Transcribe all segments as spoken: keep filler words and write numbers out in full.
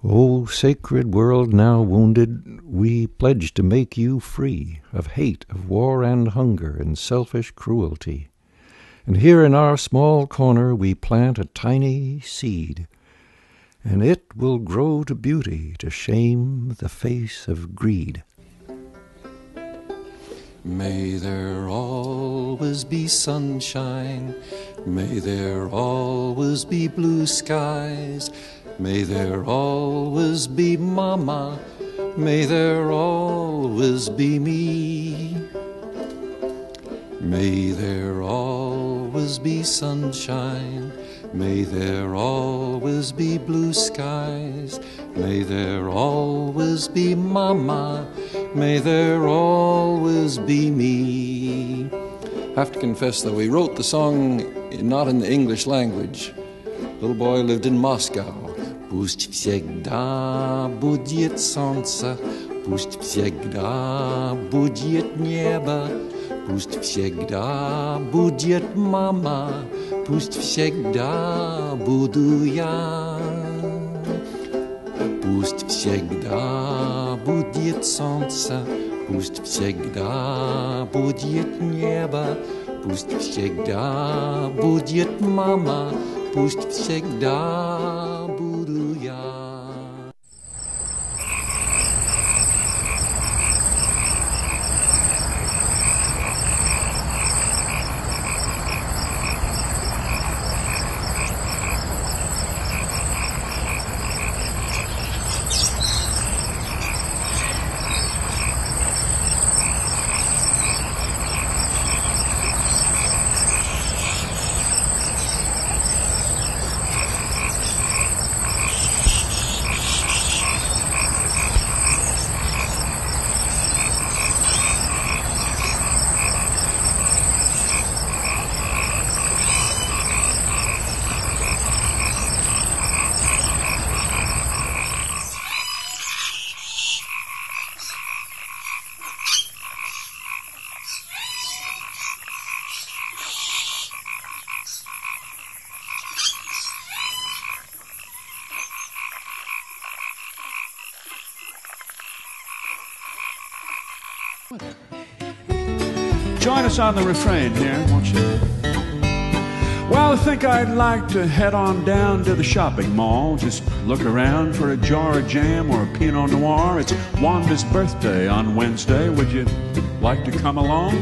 O sacred world now wounded, we pledge to make you free of hate, of war and hunger and selfish cruelty. And here in our small corner we plant a tiny seed, and it will grow to beauty to shame the face of greed. May there always be sunshine, may there always be blue skies, may there always be Mama, may there always be me. May there always be sunshine, may there always be blue skies, may there always be Mama, may there always be me. I have to confess, though, we wrote the song not in the English language. Little boy lived in Moscow. Пусть всегда будет солнце, пусть всегда будет небо, пусть всегда будет мама, пусть всегда буду я. Пусть всегда будет солнце, пусть всегда будет небо, пусть всегда будет мама, пусть всегда буду я. Join us on the refrain here, won't you? Well, I think I'd like to head on down to the shopping mall. Just look around for a jar of jam or a Pinot Noir. It's Wanda's birthday on Wednesday. Would you like to come along?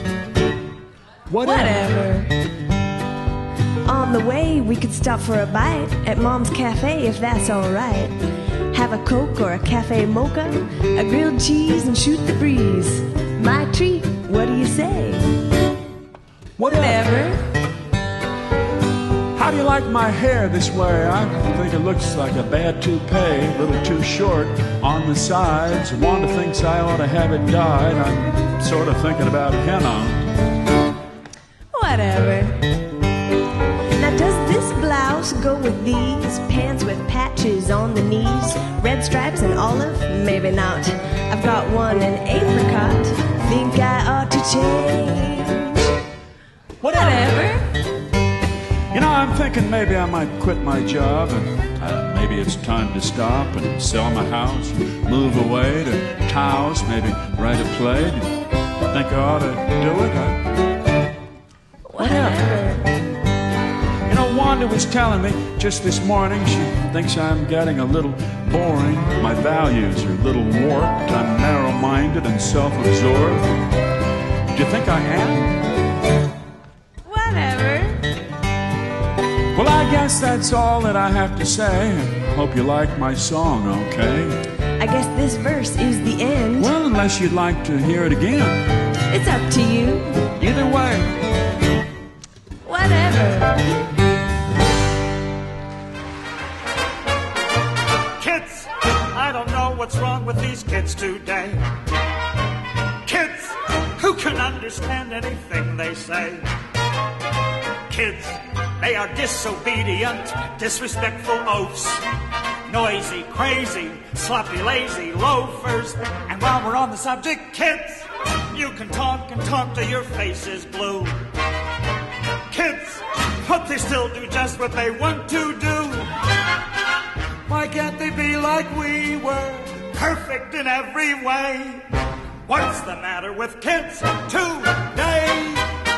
Whatever. Whatever. On the way, we could stop for a bite at Mom's Cafe if that's all right. Have a Coke or a cafe mocha, a grilled cheese and shoot the breeze. My treat, what do you say? Whatever. How do you like my hair this way? I think it looks like a bad toupee, a little too short on the sides. Wanda thinks I ought to have it dyed. I'm sort of thinking about henna. Whatever. Now does this blouse go with these pants with patches on the knees? Red stripes and olive? Maybe not. I've got one in apricot. Think I ought to change. Whatever. You know, I'm thinking maybe I might quit my job and uh, maybe it's time to stop and sell my house, move away to Taos, maybe write a play. Do you think I ought to do it? I... Whatever. You know, Wanda was telling me just this morning she thinks I'm getting a little boring. My values are a little warped. I'm narrow-minded and self-absorbed. Do you think I am? Whatever. Well, I guess that's all that I have to say. Hope you like my song, okay? I guess this verse is the end. Well, unless you'd like to hear it again. It's up to you. Either way. Whatever. Kids, I don't know what's wrong with these kids today. Kids, who can understand anything they say? Kids, they are disobedient, disrespectful oafs, noisy, crazy, sloppy, lazy loafers. And while we're on the subject, kids, you can talk and talk till your face is blue. Kids, but they still do just what they want to do. Why can't they be like we were, perfect in every way? What's the matter with kids today?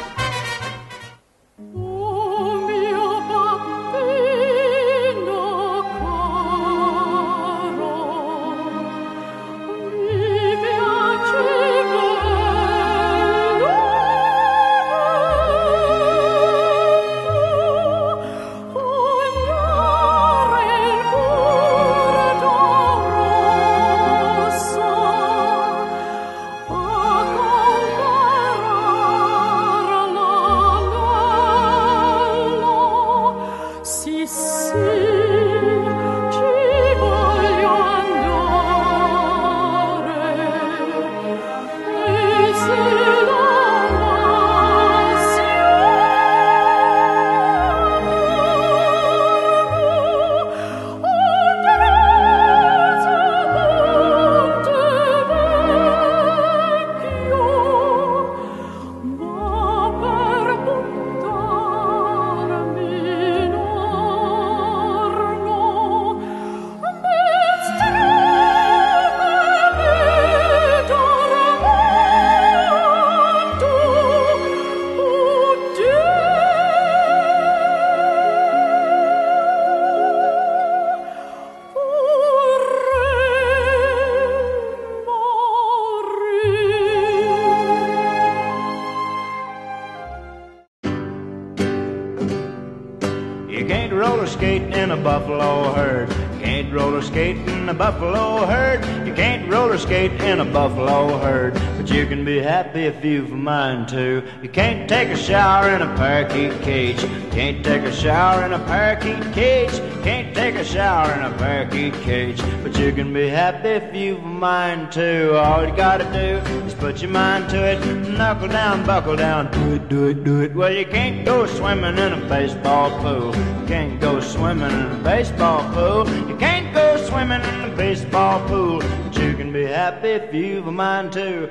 You can't roller skate in a buffalo herd. You can't roller skate in a buffalo herd. You can't roller skate in a buffalo herd. But you can be happy if you've a mind to. You can't take a shower in a parakeet cage. You can't take a shower in a parakeet cage. You can't take a shower in a parakeet cage. But you can be happy if you've a mind to. All you gotta do is put your mind to it. Knuckle down, buckle down, do it, do it, do it. Well, you can't go swimming in a baseball pool. You can't go swimming in a baseball pool. You can't go swimming in a baseball pool. But you can be happy if you've a mind to.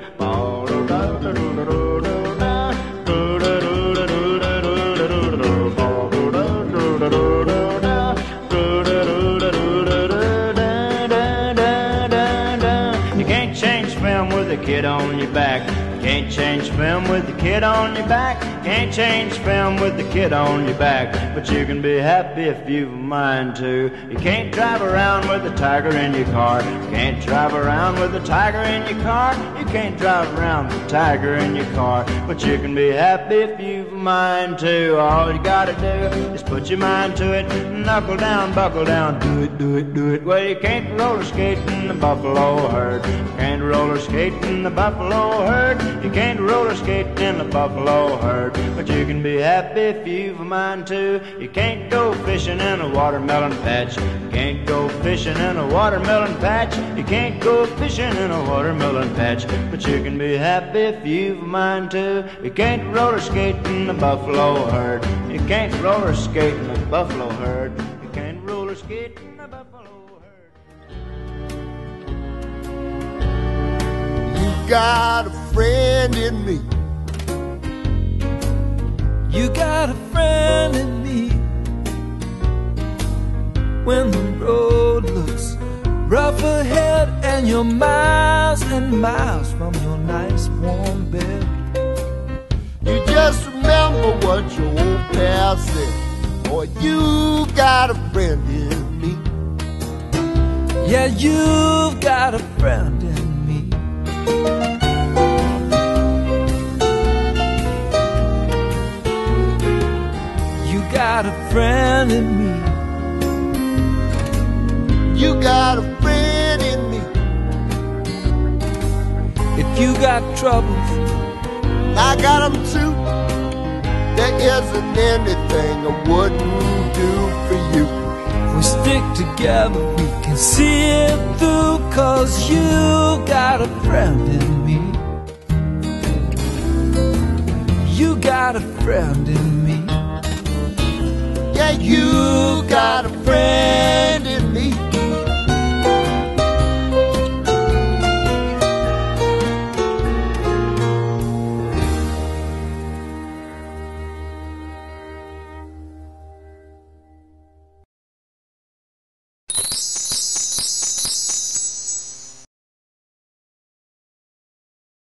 You can't change film with a kid on your back. Can't change film with the kid on your back. Can't change film with the kid on your back. But you can be happy if you've a mind to. You can't drive around with a tiger in your car. You can't drive around with a tiger in your car. You can't drive around with a tiger in your car. But you can be happy if you've a mind to. All you gotta do is put your mind to it. Knuckle down, buckle down, do it, do it, do it. Well, you can't roller skate in the buffalo herd. You can't roller skate in the buffalo herd. You can't roller skate in the buffalo herd. But you can be happy if you've a mind to. You can't go fishing in a watermelon patch. You can't go fishing in a watermelon patch. You can't go fishing in a watermelon patch. But you can be happy if you've a mind to. You can't roller skate in the buffalo herd. You can't roller skate in the buffalo herd. You can't roller skate in the buffalo herd. You got a friend in me. You got a friend in me. When the road looks rough ahead and you're miles and miles from your nice warm bed, You just remember what your old past said. Boy, you got a friend in me. yeah, you've got a friend in me. You got a friend in me. You got a friend in me. If you got troubles, I got them too. There isn't anything I wouldn't do for you. if we stick together, we can see it through. 'Cause you got a friend in me. You got a friend in me. Yeah, you got a friend in me.